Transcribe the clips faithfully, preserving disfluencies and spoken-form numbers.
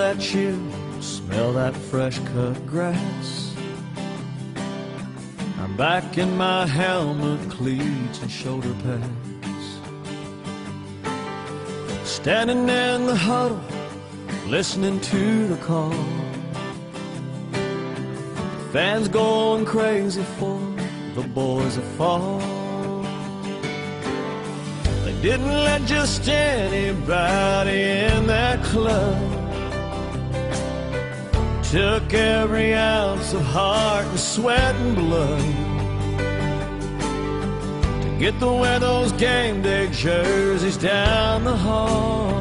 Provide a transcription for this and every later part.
that chill, smell that fresh cut grass. I'm back in my helmet, cleats and shoulder pads, standing in the huddle, listening to the call. Fans going crazy for the boys that fall. They didn't let just anybody in that club. Took every ounce of heart and sweat and blood to get to wear those game day jerseys down the hall.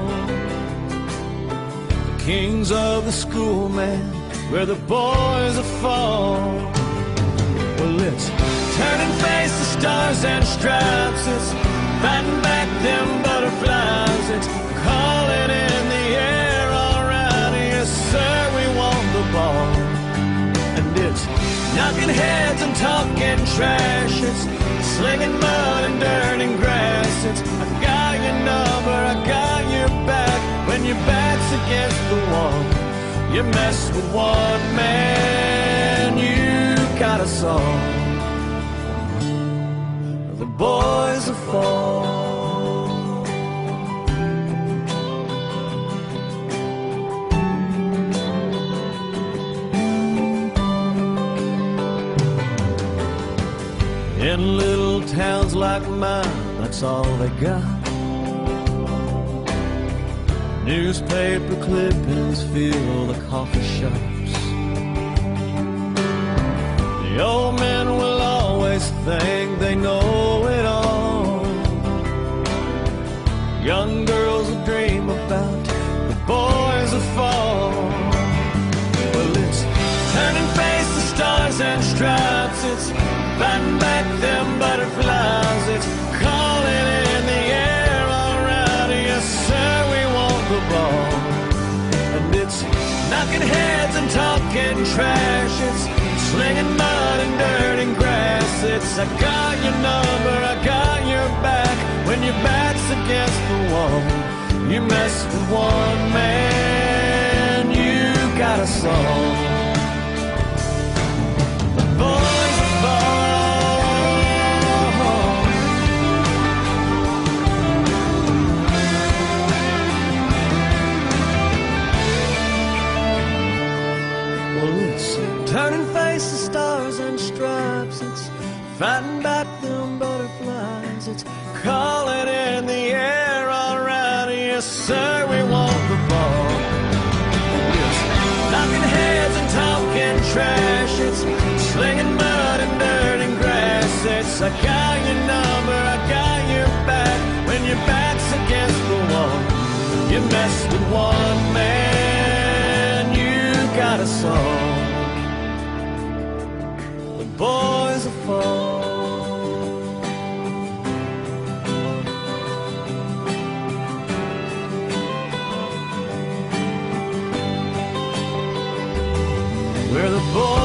The kings of the school, man, where the boys are fall. Well, it's turn and face the stars and stripes. It's fighting back them butterflies. It's calling in the air, all right, yes sir, we won the ball. And it's knocking heads and talking trash. It's slinging mud and dirt and grass. It's I got your number, I got your back. When your back's against the wall, you mess with one man, you got us all. The boys will fall. In little towns like mine, that's all they got. Newspaper clippings fill the coffee shops. The old men will always think they know it all. Young girls will dream about the boys that fall. Well, it's turn and face the stars and stripes. It's fighting back them butterflies. It's calling in the air, all right, yes sir, we want the ball. And it's knocking heads and talking trash. It's slinging mud and dirt and grass. It's I got your number, I got your back. When your back's against the wall, you mess with one man, you got us all. The boys will fall. Turn and face the stars and stripes. It's fighting back them butterflies. It's calling in the air, all right, yes sir, we want the ball. It's knocking heads and talking trash. It's slinging mud and dirt and grass. It's I got your number, I got your back. When your back's against the wall, you mess with one man, you got us all. Boys will fall. We're the boys.